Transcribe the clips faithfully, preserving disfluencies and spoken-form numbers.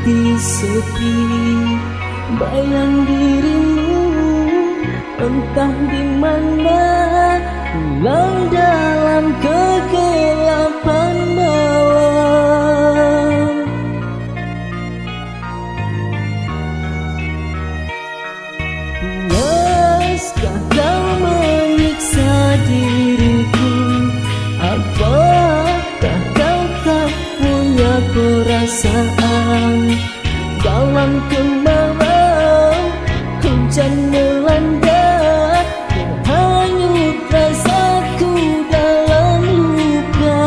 hati sepi, bayang dirimu entah di mana, hilang dalam kegelapan malam. Puaskah kau menyiksa diriku? Apakah kau tak punya perasaan? Dalam kemarau hujan melanda, terhanyut rasaku dalam luka.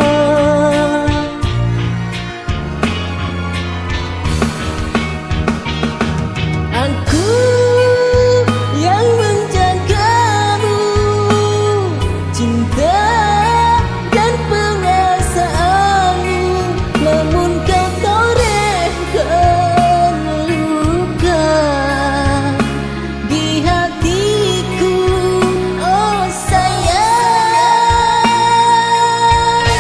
Aku yang menjagamu, cinta dan perasaanmu, namun kau torehkan luka di hatiku. Oh sayang,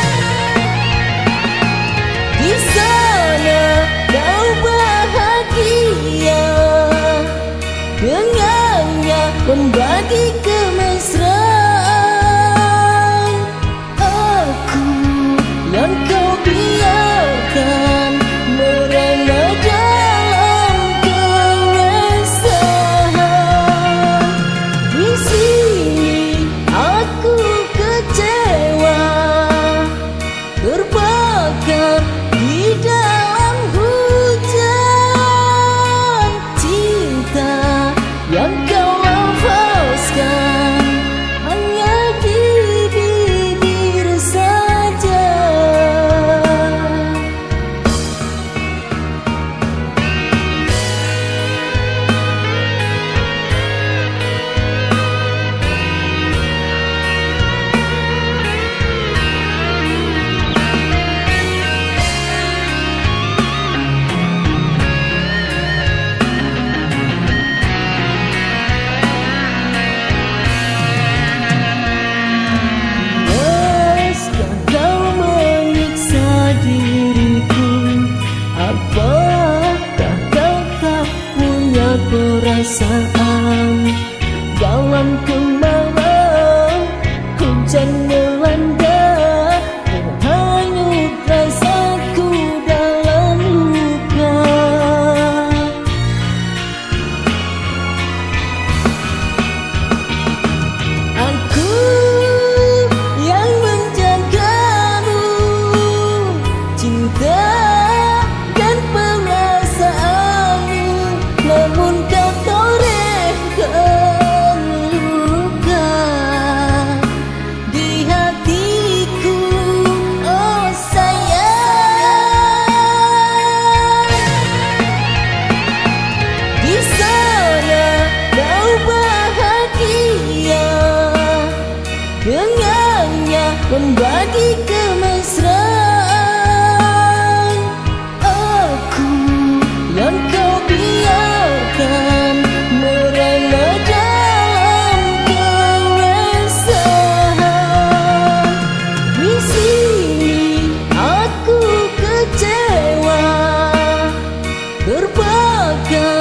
di sana kau bahagia, dengannya membagi kemesraan. Aku yang kau biarkan merana dalam keresahan. Di sini aku kecewa, terbakar di dalam hujan. Cinta yang kau lafazkan hanya di bibir saja. Puaskah kau menyiksa diriku? Apakah kau tak punya perasaan? Dalam kemarau hujan melanda, terhanyut rasaku dalam luka. Aku yang menjagamu, cinta dan perasaanmu, namun kau torehkan luka di hatiku. Oh sayang, di sana kau bahagia, dengannya membagi kemesraan. Aku yang kau biarkan merana dalam keresahan. Di sini aku kecewa, terbakar